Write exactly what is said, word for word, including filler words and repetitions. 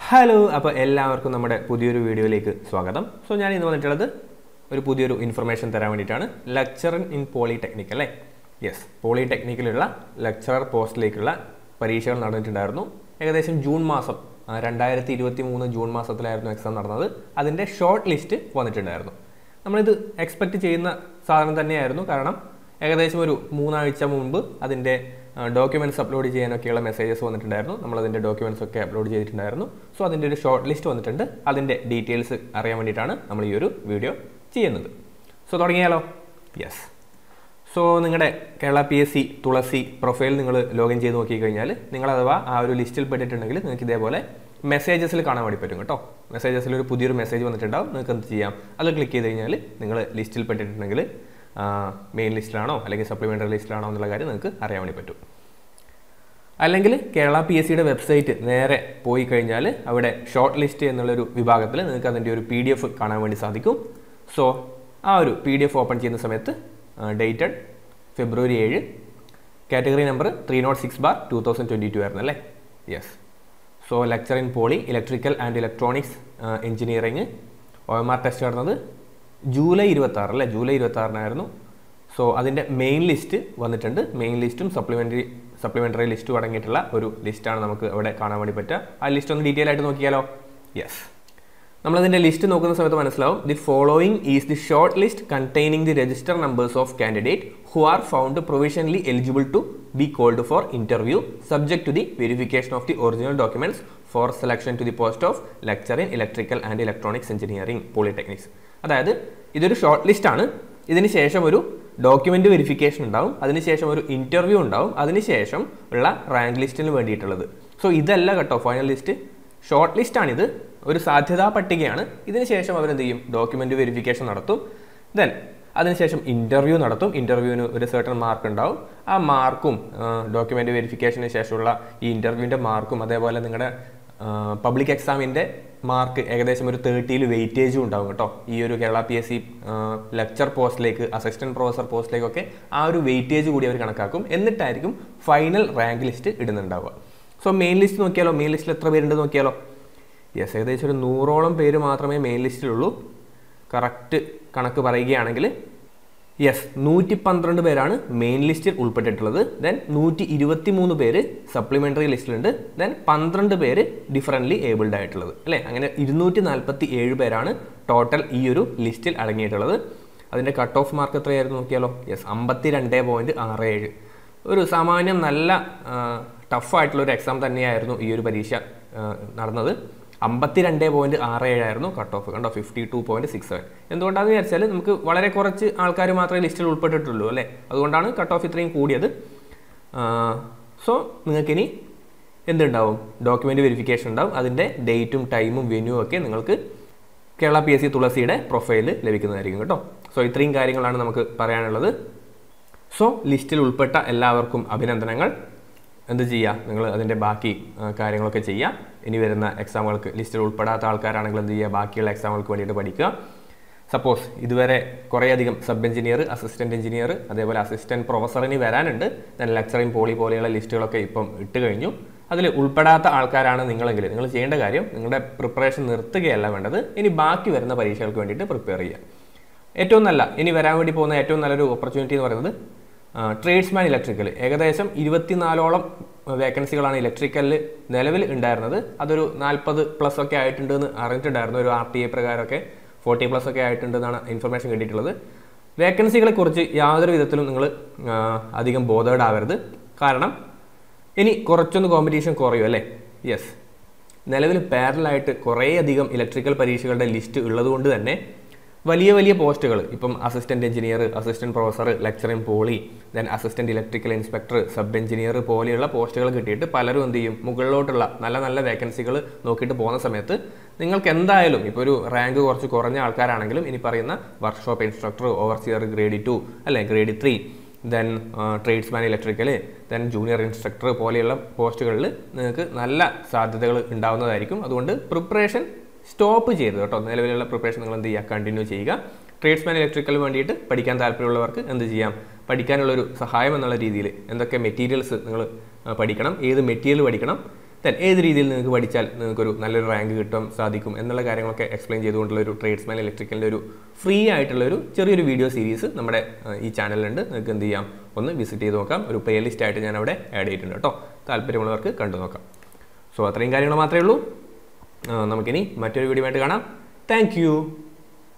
Hello, അപ്പോൾ എല്ലാവർക്കും നമ്മുടെ പുതിയൊരു വീഡിയോയിലേക്ക് സ്വാഗതം. സോ ഞാൻ ഇന്ന് വന്നിട്ടുള്ളത് ഒരു പുതിയൊരു ഇൻഫർമേഷൻ തരാൻ വേണ്ടിയിട്ടാണ്. ലെക്ചറർ ഇൻ പോളിടെക്നിക് അല്ലേ? യെസ്, പോളിടെക്നിക്കിലുള്ള ലെക്ചറർ പോസ്റ്റിലേക്കുള്ള പരീക്ഷകൾ നടന്നിട്ടുണ്ടായിരുന്നു. ഏകദേശം ജൂൺ മാസം രണ്ടായിരത്തി ഇരുപത്തി മൂന്ന് ജൂൺ മാസത്തിലായിരുന്നു എക്സാം നടന്നത്. അതിൻ്റെ ഷോർട്ട് ലിസ്റ്റ് വന്നിട്ടുണ്ടായിരുന്നു. നമ്മളിത് എക്സ്പെക്റ്റ് ചെയ്യുന്ന സാധനം തന്നെയായിരുന്നു. കാരണം ഏകദേശം ഒരു മൂന്നാഴ്ച മുമ്പ് അതിൻ്റെ ഡോക്യുമെൻറ്റ്സ് അപ്ലോഡ് ചെയ്യാനൊക്കെയുള്ള മെസ്സേജസ് വന്നിട്ടുണ്ടായിരുന്നു. നമ്മളതിൻ്റെ ഡോക്യുമെൻറ്റ്സ് ഒക്കെ അപ്ലോഡ് ചെയ്തിട്ടുണ്ടായിരുന്നു. സോ അതിൻ്റെ ഒരു ഷോർട്ട് ലിസ്റ്റ് വന്നിട്ടുണ്ട്. അതിൻ്റെ ഡീറ്റെയിൽസ് അറിയാൻ വേണ്ടിയിട്ടാണ് നമ്മൾ ഈ ഒരു വീഡിയോ ചെയ്യുന്നത്. സോ തുടങ്ങിയാലോ? യെസ്. സോ നിങ്ങളുടെ Kerala P S C Thulasi profile നിങ്ങൾ ലോഗിൻ ചെയ്ത് നോക്കിക്കഴിഞ്ഞാൽ നിങ്ങൾ അഥവാ ആ ഒരു ലിസ്റ്റിൽ പെട്ടിട്ടുണ്ടെങ്കിൽ നിങ്ങൾക്ക് ഇതേപോലെ മെസ്സേജസിൽ കാണാൻ വേണ്ടി പറ്റും കേട്ടോ. മെസ്സേജസിൽ ഒരു പുതിയൊരു മെസ്സേജ് വന്നിട്ടുണ്ടാവും. നിങ്ങൾക്ക് എന്ത് ചെയ്യാം, അത് ക്ലിക്ക് ചെയ്ത് കഴിഞ്ഞാൽ നിങ്ങൾ ലിസ്റ്റിൽ പെട്ടിട്ടുണ്ടെങ്കിൽ മെയിൻ ലിസ്റ്റിലാണോ അല്ലെങ്കിൽ സപ്ലിമെൻ്ററി ലിസ്റ്റിലാണോ എന്നുള്ള കാര്യം നിങ്ങൾക്ക് അറിയാൻ വേണ്ടി പറ്റും. അല്ലെങ്കിൽ കേരള പി എസ് സിയുടെ വെബ്സൈറ്റ് നേരെ പോയി കഴിഞ്ഞാൽ അവിടെ ഷോർട്ട് ലിസ്റ്റ് എന്നുള്ളൊരു വിഭാഗത്തിൽ നിങ്ങൾക്ക് അതിൻ്റെ ഒരു പി ഡി എഫ് കാണാൻ വേണ്ടി സാധിക്കും. സോ ആ ഒരു പി ഡി എഫ് ഓപ്പൺ ചെയ്യുന്ന സമയത്ത് ഡേറ്റഡ് ഫെബ്രുവരി ഏഴ്, category number three not six bar two thousand twenty two ആയിരുന്നു അല്ലേ? Yes. So lecture in poly electrical and electronics engineering O M R test നടന്നത് ജൂലൈ ഇരുപത്തി ആറ് അല്ലേ? ജൂലൈ ഇരുപത്തി ആറിനായിരുന്നു. സോ അതിൻ്റെ മെയിൻ ലിസ്റ്റ് വന്നിട്ടുണ്ട്. മെയിൻ ലിസ്റ്റും സപ്ലിമെൻ്ററി സപ്ലിമെൻ്ററി ലിസ്റ്റും അടങ്ങിയിട്ടുള്ള ഒരു ലിസ്റ്റാണ് നമുക്ക് അവിടെ കാണാൻ വേണ്ടി പറ്റുക. ആ ലിസ്റ്റ് ഒന്ന് ഡീറ്റെയിൽ ആയിട്ട് നോക്കിയാലോ? യെസ്. നമ്മളതിൻ്റെ ലിസ്റ്റ് നോക്കുന്ന സമയത്ത് മനസ്സിലാവും. The following is the short list containing the register numbers of candidate who are found provisionally eligible to be called for interview subject to the verification of the original documents for selection to the post of lecture in electrical and electronics engineering polytechnics. അതായത് ഇതൊരു short ലിസ്റ്റാണ്. ഇതിന് ശേഷം ഒരു document verification ഉണ്ടാവും, അതിനുശേഷം ഒരു interview ഉണ്ടാവും, അതിനുശേഷം ഉള്ള റാങ്ക് ലിസ്റ്റിന് വേണ്ടിയിട്ടുള്ളത്. സോ ഇതല്ല കേട്ടോ ഫൈനൽ ലിസ്റ്റ്, ഷോർട്ട് ലിസ്റ്റാണിത്. ഒരു സാധ്യതാ പട്ടികയാണ്. ഇതിന് ശേഷം അവരെന്ത് ചെയ്യും, ഡോക്യുമെൻ്റ് വെരിഫിക്കേഷൻ നടത്തും. ദെൻ അതിനുശേഷം ഇൻ്റർവ്യൂ നടത്തും. ഇൻ്റർവ്യൂവിന് ഒരു സർട്ടൺ മാർക്ക് ഉണ്ടാവും. ആ മാർക്കും ഡോക്യുമെൻ്റ് വെരിഫിക്കേഷന് ശേഷമുള്ള ഈ ഇൻ്റർവ്യൂവിൻ്റെ മാർക്കും അതേപോലെ നിങ്ങളുടെ പബ്ലിക് എക്സാമിൻ്റെ മാർക്ക് ഏകദേശം ഒരു തേർട്ടിയിൽ വെയിറ്റേജും ഉണ്ടാവും കേട്ടോ. ഈ ഒരു Kerala P S C lecture പോസ്റ്റിലേക്ക് അസിസ്റ്റൻറ്റ് പ്രൊഫസർ പോസ്റ്റിലേക്കൊക്കെ ആ ഒരു വെയിറ്റേജ് കൂടി അവർ കണക്കാക്കും. എന്നിട്ടായിരിക്കും ഫൈനൽ റാങ്ക് ലിസ്റ്റ് ഇടുന്നുണ്ടാവുക. സോ മെയിൻ ലിസ്റ്റ് നോക്കിയാലോ? മെയിൻ ലിസ്റ്റിൽ എത്ര പേരുണ്ട് നോക്കിയാലോ? യെസ്, ഏകദേശം ഒരു നൂറോളം പേര് മാത്രമേ മെയിൻ ലിസ്റ്റിലുള്ളൂ. കറക്റ്റ് കണക്ക് പറയുകയാണെങ്കിൽ യെസ്, നൂറ്റി പന്ത്രണ്ട് പേരാണ് മെയിൻ ലിസ്റ്റിൽ ഉൾപ്പെട്ടിട്ടുള്ളത്. ദെൻ നൂറ്റി ഇരുപത്തി മൂന്ന് പേര് സപ്ലിമെൻ്ററി ലിസ്റ്റിലുണ്ട്. ദെൻ പന്ത്രണ്ട് പേര് ഡിഫറൻ്റ്ലി ഏബിൾഡ് ആയിട്ടുള്ളത് അല്ലേ? അങ്ങനെ ഇരുന്നൂറ്റി നാൽപ്പത്തി ഏഴ് പേരാണ് ടോട്ടൽ ഈ ഒരു ലിസ്റ്റിൽ അടങ്ങിയിട്ടുള്ളത്. അതിൻ്റെ കട്ട് ഓഫ് മാർക്ക് എത്രയായിരുന്നു നോക്കിയാലോ? യെസ്, അമ്പത്തി രണ്ട് പോയിൻറ്റ് ആറ് ഏഴ്. ഒരു സാമാന്യം നല്ല ടഫായിട്ടുള്ളൊരു എക്സാം തന്നെയായിരുന്നു ഈ ഒരു പരീക്ഷ നടന്നത്. അമ്പത്തി രണ്ട് പോയിൻറ്റ് ആറ് ഏഴായിരുന്നു കട്ട് ഓഫ് കണ്ടോ, fifty two point six seven. എന്തുകൊണ്ടാണെന്ന് വിചാരിച്ചാൽ നമുക്ക് വളരെ കുറച്ച് ആൾക്കാർ മാത്രമേ ലിസ്റ്റിൽ ഉൾപ്പെട്ടിട്ടുള്ളൂ അല്ലേ? അതുകൊണ്ടാണ് കട്ട് ഓഫ് ഇത്രയും കൂടിയത്. സോ നിങ്ങൾക്കിനി എന്തുണ്ടാവും, ഡോക്യുമെൻ്റ് വെരിഫിക്കേഷൻ ഉണ്ടാവും. അതിൻ്റെ ഡേറ്റും ടൈമും വെന്യൂവും ഒക്കെ നിങ്ങൾക്ക് കേരള പി എസ് സി തുളസിയുടെ പ്രൊഫൈല് ലഭിക്കുന്നതായിരിക്കും കേട്ടോ. സോ ഇത്രയും കാര്യങ്ങളാണ് നമുക്ക് പറയാനുള്ളത്. സോ ലിസ്റ്റിൽ ഉൾപ്പെട്ട എല്ലാവർക്കും അഭിനന്ദനങ്ങൾ. എന്ത് ചെയ്യുക, നിങ്ങൾ അതിൻ്റെ ബാക്കി കാര്യങ്ങളൊക്കെ ചെയ്യുക. ഇനി വരുന്ന എക്സാമുകൾക്ക് ലിസ്റ്റിൽ ഉൾപ്പെടാത്ത ആൾക്കാരാണെങ്കിൽ എന്ത് ചെയ്യുക, ബാക്കിയുള്ള എക്സാമുകൾക്ക് വേണ്ടിയിട്ട് പഠിക്കുക. സപ്പോസ് ഇതുവരെ കുറേയധികം സബ് എഞ്ചിനീയർ, അസിസ്റ്റൻറ്റ് എഞ്ചിനീയർ, അതേപോലെ അസിസ്റ്റൻറ്റ് പ്രൊഫസറിന് വരാനുണ്ട്. ദെൻ ലെക്ചറിങ് പോളി പോലെയുള്ള ലിസ്റ്റുകളൊക്കെ ഇപ്പം ഇട്ട് കഴിഞ്ഞു. അതിൽ ഉൾപ്പെടാത്ത ആൾക്കാരാണ് നിങ്ങളെങ്കിൽ നിങ്ങൾ ചെയ്യേണ്ട കാര്യം നിങ്ങളുടെ പ്രിപ്പറേഷൻ നിർത്തുകയല്ല വേണ്ടത്. ഇനി ബാക്കി വരുന്ന പരീക്ഷകൾക്ക് വേണ്ടിയിട്ട് പ്രിപ്പയർ ചെയ്യുക. ഏറ്റവും നല്ല ഇനി വരാൻ വേണ്ടി പോകുന്ന ഏറ്റവും നല്ലൊരു ഓപ്പർച്യൂണിറ്റി എന്ന് പറയുന്നത് ട്രേഡ്സ്മാൻ ഇലക്ട്രിക്കൽ. ഏകദേശം ഇരുപത്തിനാലോളം വേക്കൻസികളാണ് ഇലക്ട്രിക്കലിൽ നിലവിൽ ഉണ്ടായിരുന്നത്. അതൊരു നാൽപ്പത് പ്ലസ് ഒക്കെ ആയിട്ടുണ്ടെന്ന് അറിഞ്ഞിട്ടുണ്ടായിരുന്നു. ഒരു ആർ ടി എ പ്രകാരമൊക്കെ ഫോർട്ടി പ്ലസ് ഒക്കെ ആയിട്ടുണ്ടെന്നാണ് ഇൻഫർമേഷൻ കിട്ടിയിട്ടുള്ളത്. വേക്കൻസികളെ കുറിച്ച് യാതൊരു വിധത്തിലും നിങ്ങൾ അധികം ബോധേഡ് ആവരുത്. കാരണം ഇനി കുറച്ചൊന്ന് കോമ്പറ്റീഷൻ കുറയും അല്ലേ? യെസ്, നിലവിൽ പാരലായിട്ട് കുറേയധികം ഇലക്ട്രിക്കൽ പരീക്ഷകളുടെ ലിസ്റ്റ് ഉള്ളതുകൊണ്ട് തന്നെ വലിയ വലിയ പോസ്റ്റുകൾ ഇപ്പം assistant engineer, assistant professor, lecture in poly, then assistant electrical inspector, sub engineer പോലെയുള്ള പോസ്റ്റുകൾ കിട്ടിയിട്ട് പലരും എന്ത് ചെയ്യും, മുകളിലോട്ടുള്ള നല്ല നല്ല വേക്കൻസികൾ നോക്കിയിട്ട് പോകുന്ന സമയത്ത് നിങ്ങൾക്ക് എന്തായാലും ഇപ്പോൾ ഒരു റാങ്ക് കുറച്ച് കുറഞ്ഞ ആൾക്കാരാണെങ്കിലും ഇനി പറയുന്ന workshop instructor, overseer grade two അല്ലെ grade three, then tradesman electrical, then junior instructor പോലെയുള്ള പോസ്റ്റുകളിൽ നിങ്ങൾക്ക് നല്ല സാധ്യതകൾ ഉണ്ടാവുന്നതായിരിക്കും. അതുകൊണ്ട് പ്രിപ്പറേഷൻ സ്റ്റോപ്പ് ചെയ്ത് കേട്ടോ. നിലവിലുള്ള പ്രിപ്പറേഷൻ നിങ്ങൾ എന്ത് ചെയ്യുക, കണ്ടിന്യൂ ചെയ്യുക. ട്രേഡ്സ്മാൻ ഇലക്ട്രിക്കൽ വേണ്ടിയിട്ട് പഠിക്കാൻ താല്പര്യമുള്ളവർക്ക് എന്ത് ചെയ്യാം, പഠിക്കാനുള്ളൊരു സഹായം എന്നുള്ള രീതിയിൽ എന്തൊക്കെ മെറ്റീരിയൽസ് നിങ്ങൾ പഠിക്കണം, ഏത് മെറ്റീരിയൽ പഠിക്കണം, ദെൻ ഏത് രീതിയിൽ നിങ്ങൾക്ക് പഠിച്ചാൽ നിങ്ങൾക്കൊരു നല്ലൊരു റാങ്ക് കിട്ടാൻ സാധിക്കും എന്നുള്ള കാര്യങ്ങളൊക്കെ എക്സ്പ്ലെയിൻ ചെയ്തുകൊണ്ടുള്ള ഒരു ട്രേഡ്സ്മാൻ ഇലക്ട്രിക്കലിൻ്റെ ഒരു ഫ്രീ ആയിട്ടുള്ള ഒരു ചെറിയൊരു വീഡിയോ സീരീസ് നമ്മുടെ ഈ ചാനലിലുണ്ട്. നിങ്ങൾക്ക് എന്ത് ചെയ്യാം, ഒന്ന് വിസിറ്റ് ചെയ്ത് നോക്കാം. ഒരു പ്ലേ ലിസ്റ്റ് ആയിട്ട് ഞാൻ അവിടെ ആഡ് ചെയ്തിട്ടുണ്ട് കേട്ടോ. താല്പര്യമുള്ളവർക്ക് കണ്ടു നോക്കാം. സോ അത്രയും കാര്യങ്ങൾ മാത്രമേ ഉള്ളൂ. നമുക്കിനി മറ്റൊരു വീഡിയോ ആയിട്ട് കാണാം. താങ്ക്